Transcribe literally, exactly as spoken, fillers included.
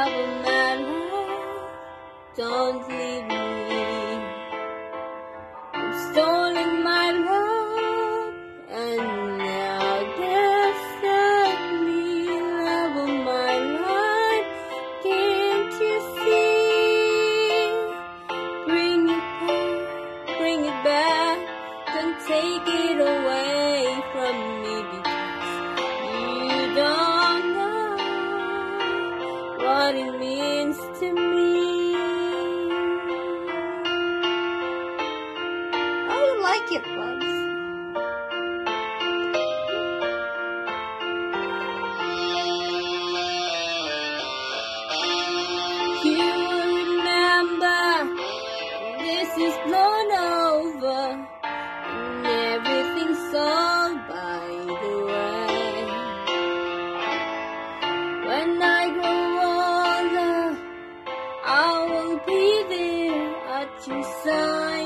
love of my life, don't leave me. You've stolen my love, and now desert me. Love of my life, can't you see? Bring it back, bring it back, don't take it away from me, because you don't know what it means to me. Oh, you like it, Bugs? You will remember this is blown over and everything's all by the way. When I grow older, I will be there at your side.